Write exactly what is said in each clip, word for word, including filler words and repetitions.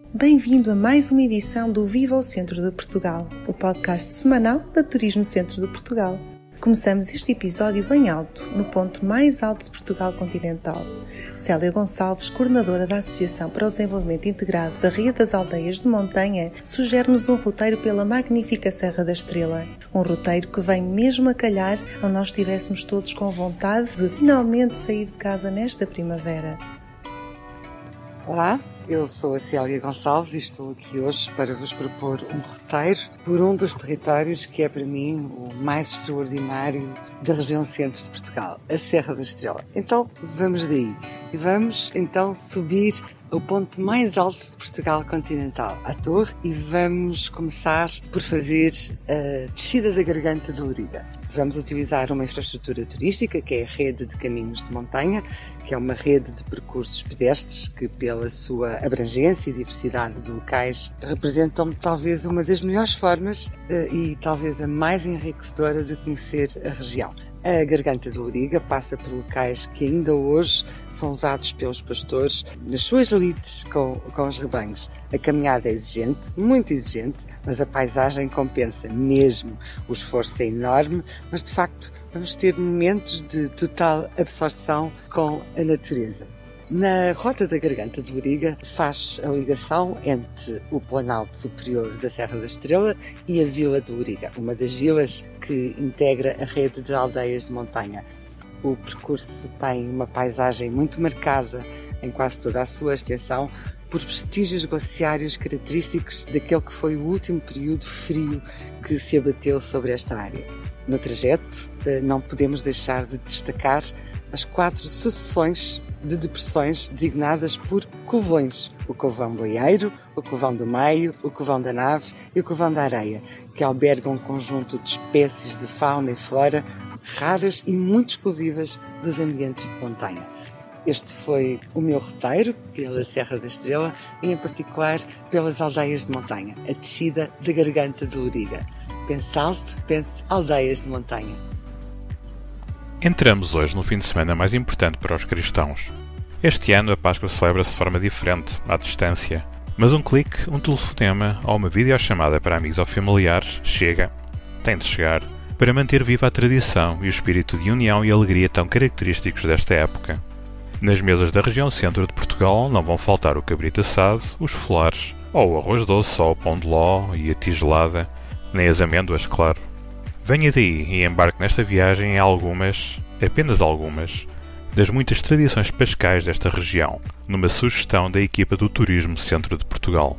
Bem-vindo a mais uma edição do Viva o Centro de Portugal, o podcast semanal da Turismo Centro de Portugal. Começamos este episódio bem alto, no ponto mais alto de Portugal continental. Célia Gonçalves, coordenadora da Associação para o Desenvolvimento Integrado da Ria das Aldeias de Montanha, sugere-nos um roteiro pela magnífica Serra da Estrela. Um roteiro que vem mesmo a calhar ao nós estivéssemos todos com vontade de finalmente sair de casa nesta primavera. Olá, eu sou a Célia Gonçalves e estou aqui hoje para vos propor um roteiro por um dos territórios que é para mim o mais extraordinário da região centro de Portugal, a Serra da Estrela. Então vamos daí e vamos então subir ao ponto mais alto de Portugal continental, à Torre, e vamos começar por fazer a descida da Garganta do Ouriga. Vamos utilizar uma infraestrutura turística, que é a rede de caminhos de montanha, que é uma rede de percursos pedestres que, pela sua abrangência e diversidade de locais, representam talvez uma das melhores formas e talvez a mais enriquecedora de conhecer a região. A Garganta do Ouriga passa por locais que ainda hoje são usados pelos pastores nas suas lides com, com os rebanhos. A caminhada é exigente, muito exigente, mas a paisagem compensa mesmo. O esforço é enorme, mas de facto vamos ter momentos de total absorção com a natureza. Na Rota da Garganta do Ouriga faz a ligação entre o Planalto Superior da Serra da Estrela e a Vila do Ouriga, uma das vilas que integra a rede de aldeias de montanha. O percurso tem uma paisagem muito marcada em quase toda a sua extensão por vestígios glaciários característicos daquele que foi o último período frio que se abateu sobre esta área. No trajeto, não podemos deixar de destacar as quatro sucessões de depressões designadas por covões: o Covão Boieiro, o Covão do Meio, o Covão da Nave e o Covão da Areia, que albergam um conjunto de espécies de fauna e flora raras e muito exclusivas dos ambientes de montanha. Este foi o meu roteiro pela Serra da Estrela e, em particular, pelas aldeias de montanha, a descida da Garganta do Ouriga. Pense alto, pense aldeias de montanha. Entramos hoje no fim de semana mais importante para os cristãos. Este ano a Páscoa celebra-se de forma diferente, à distância. Mas um clique, um telefonema ou uma videochamada para amigos ou familiares chega, tem de chegar, para manter viva a tradição e o espírito de união e alegria tão característicos desta época. Nas mesas da região centro de Portugal não vão faltar o cabrito assado, os folares, ou o arroz doce, ou o pão de ló e a tigelada, nem as amêndoas, claro. Venha daí e embarque nesta viagem em algumas, apenas algumas, das muitas tradições pascais desta região, numa sugestão da equipa do Turismo Centro de Portugal.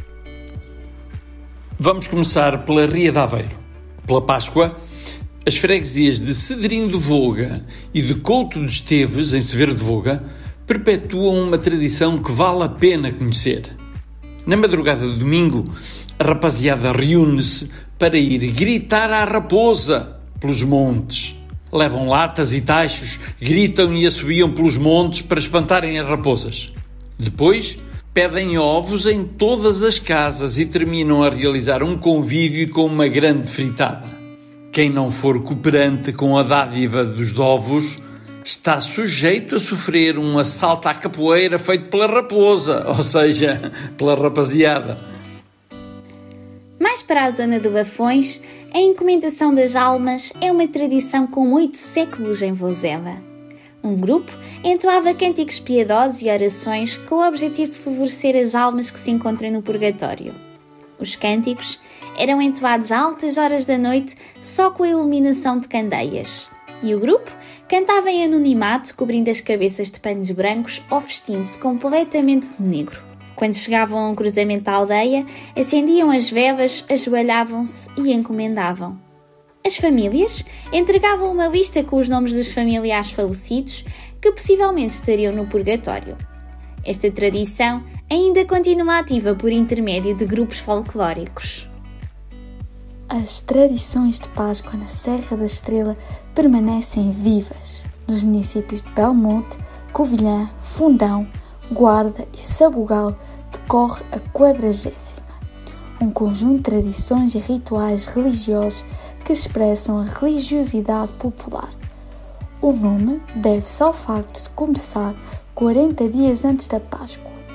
Vamos começar pela Ria de Aveiro. Pela Páscoa, as freguesias de Cedrinho de Voga e de Couto de Esteves, em Severo de Voga, perpetuam uma tradição que vale a pena conhecer. Na madrugada de domingo, a rapaziada reúne-se para ir gritar à raposa pelos montes. Levam latas e tachos, gritam e assobiam pelos montes para espantarem as raposas. Depois, pedem ovos em todas as casas e terminam a realizar um convívio com uma grande fritada. Quem não for cooperante com a dádiva dos ovos está sujeito a sofrer um assalto à capoeira feito pela raposa, ou seja, pela rapaziada. Mais para a zona de Bafões, a encomendação das almas é uma tradição com oito séculos em Vozela. Um grupo entoava cânticos piedosos e orações com o objetivo de favorecer as almas que se encontram no purgatório. Os cânticos eram entoados a altas horas da noite só com a iluminação de candeias. E o grupo cantava em anonimato, cobrindo as cabeças de panos brancos ou vestindo-se completamente de negro. Quando chegavam a um cruzamento da aldeia, acendiam as velas, ajoelhavam-se e encomendavam. As famílias entregavam uma lista com os nomes dos familiares falecidos que possivelmente estariam no purgatório. Esta tradição ainda continua ativa por intermédio de grupos folclóricos. As tradições de Páscoa na Serra da Estrela permanecem vivas. Nos municípios de Belmonte, Covilhã, Fundão, Guarda e Sabugal decorre a quadragésima, um conjunto de tradições e rituais religiosos que expressam a religiosidade popular. O nome deve-se ao facto de começar quarenta dias antes da Páscoa.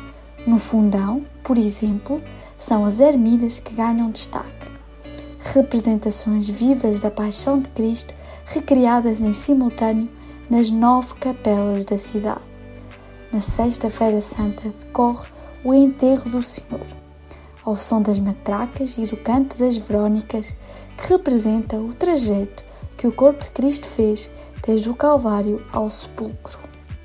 No Fundão, por exemplo, são as ermidas que ganham destaque. Representações vivas da Paixão de Cristo recriadas em simultâneo nas nove capelas da cidade. Na Sexta-feira Santa decorre o enterro do Senhor, ao som das matracas e do canto das Verónicas, que representa o trajeto que o corpo de Cristo fez desde o Calvário ao sepulcro.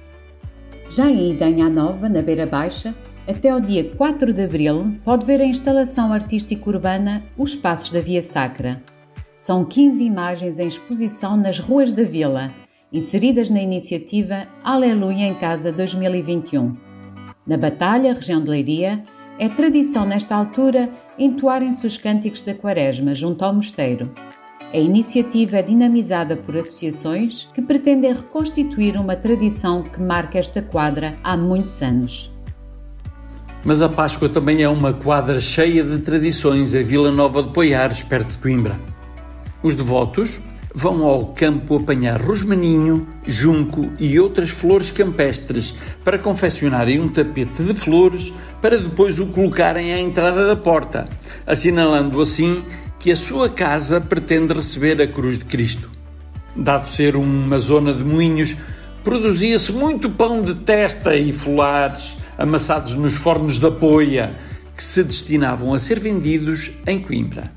Já em Idanha Nova, na Beira Baixa, até ao dia quatro de abril, pode ver a instalação artística urbana Os Passos da Via Sacra. São quinze imagens em exposição nas ruas da vila, inseridas na iniciativa Aleluia em Casa dois mil e vinte e um. Na Batalha, região de Leiria, é tradição nesta altura entoarem-se os cânticos da Quaresma junto ao mosteiro. A iniciativa é dinamizada por associações que pretendem reconstituir uma tradição que marca esta quadra há muitos anos. Mas a Páscoa também é uma quadra cheia de tradições em Vila Nova de Poiares, perto de Coimbra. Os devotos vão ao campo apanhar rosmaninho, junco e outras flores campestres para confeccionarem um tapete de flores para depois o colocarem à entrada da porta, assinalando assim que a sua casa pretende receber a cruz de Cristo. Dado ser uma zona de moinhos, produzia-se muito pão de testa e folares amassados nos fornos da Poia, que se destinavam a ser vendidos em Coimbra.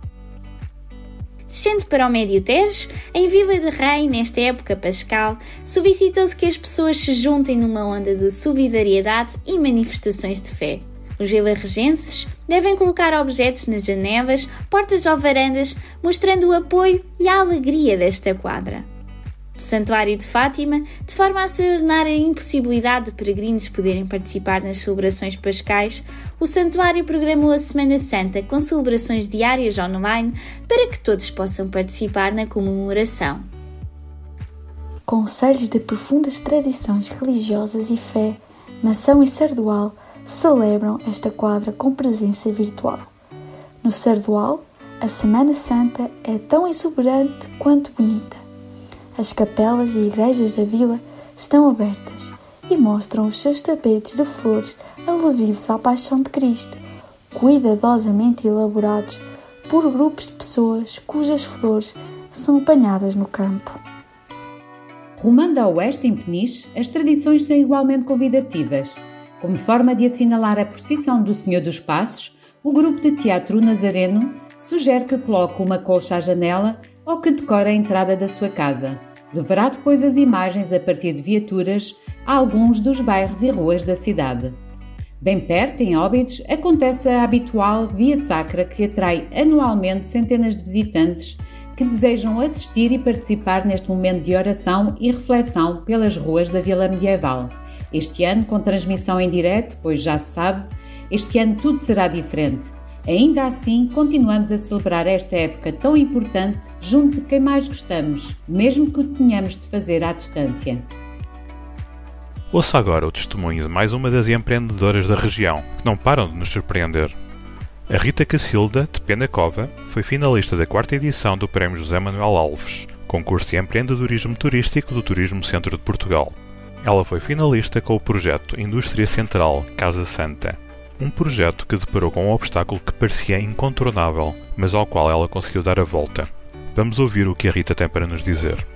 Descendo para o Médio Tejo, em Vila de Rei, nesta época pascal, solicitou-se que as pessoas se juntem numa onda de solidariedade e manifestações de fé. Os vilarregenses devem colocar objetos nas janelas, portas ou varandas, mostrando o apoio e a alegria desta quadra. Do Santuário de Fátima, de forma a serenar a impossibilidade de peregrinos poderem participar nas celebrações pascais, o Santuário programou a Semana Santa com celebrações diárias online para que todos possam participar na comemoração. Concelhos de profundas tradições religiosas e fé, Mação e Sardual celebram esta quadra com presença virtual. No Sardual, a Semana Santa é tão exuberante quanto bonita. As capelas e igrejas da vila estão abertas e mostram os seus tapetes de flores alusivos à Paixão de Cristo, cuidadosamente elaborados por grupos de pessoas cujas flores são apanhadas no campo. Rumando a oeste, em Peniche, as tradições são igualmente convidativas. Como forma de assinalar a procissão do Senhor dos Passos, o grupo de teatro Nazareno sugere que coloque uma colcha à janela ou que decore a entrada da sua casa. Levará depois as imagens a partir de viaturas a alguns dos bairros e ruas da cidade. Bem perto, em Óbidos, acontece a habitual Via Sacra que atrai anualmente centenas de visitantes que desejam assistir e participar neste momento de oração e reflexão pelas ruas da Vila Medieval. Este ano com transmissão em direto, pois já se sabe, este ano tudo será diferente. Ainda assim, continuamos a celebrar esta época tão importante junto de quem mais gostamos, mesmo que o tenhamos de fazer à distância. Ouça agora o testemunho de mais uma das empreendedoras da região, que não param de nos surpreender. A Rita Cacilda, de Penacova, foi finalista da quarta edição do Prémio José Manuel Alves, concurso de empreendedorismo turístico do Turismo Centro de Portugal. Ela foi finalista com o projeto Indústria Central Casa Santa, um projeto que deparou com um obstáculo que parecia incontornável, mas ao qual ela conseguiu dar a volta. Vamos ouvir o que a Rita tem para nos dizer.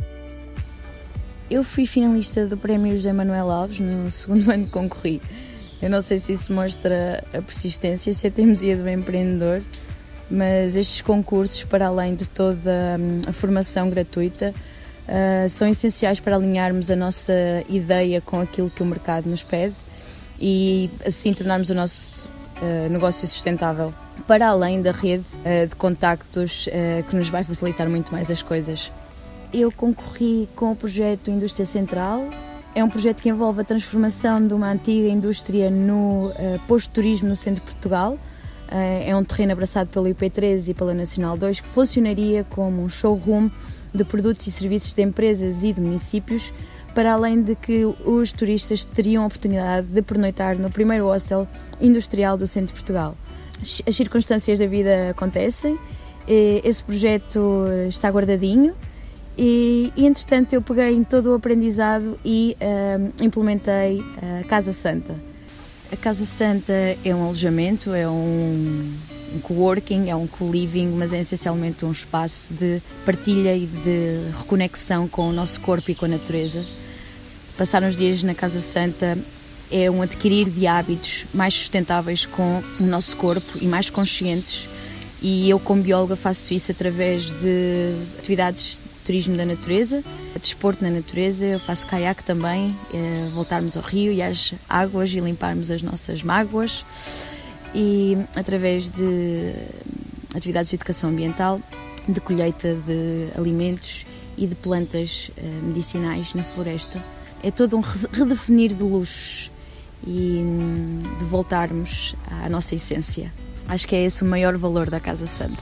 Eu fui finalista do Prémio José Manuel Alves no segundo ano que concorri. Eu não sei se isso mostra a persistência, se a teimosia do empreendedor, mas estes concursos, para além de toda a formação gratuita, uh, são essenciais para alinharmos a nossa ideia com aquilo que o mercado nos pede e assim tornarmos o nosso uh, negócio sustentável, para além da rede uh, de contactos uh, que nos vai facilitar muito mais as coisas. Eu concorri com o projeto Indústria Central. É um projeto que envolve a transformação de uma antiga indústria no uh, posto de turismo no centro de Portugal. Uh, é um terreno abraçado pelo I P treze e pela Nacional dois, que funcionaria como um showroom de produtos e serviços de empresas e de municípios, para além de que os turistas teriam a oportunidade de pernoitar no primeiro hostel industrial do centro de Portugal. As circunstâncias da vida acontecem, esse projeto está guardadinho e, e entretanto, eu peguei em todo o aprendizado e uh, implementei a Casa Santa. A Casa Santa é um alojamento, é um, um coworking, é um co-living, mas é essencialmente um espaço de partilha e de reconexão com o nosso corpo e com a natureza. Passar uns dias na Casa Santa é um adquirir de hábitos mais sustentáveis com o nosso corpo e mais conscientes, e eu, como bióloga, faço isso através de atividades de turismo da natureza, desporto na natureza. Eu faço caiaque também, é, voltarmos ao rio e às águas e limparmos as nossas mágoas, e através de atividades de educação ambiental, de colheita de alimentos e de plantas eh, medicinais na floresta. É todo um redefinir de luxos e de voltarmos à nossa essência. Acho que é esse o maior valor da Casa Santa.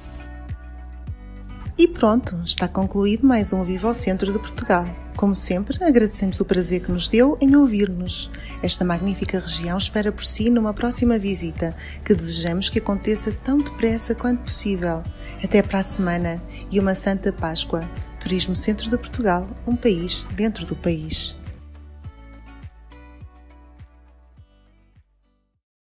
E pronto, está concluído mais um Viva ao Centro de Portugal. Como sempre, agradecemos o prazer que nos deu em ouvir-nos. Esta magnífica região espera por si numa próxima visita, que desejamos que aconteça tão depressa quanto possível. Até para a semana e uma Santa Páscoa. Turismo Centro de Portugal, um país dentro do país.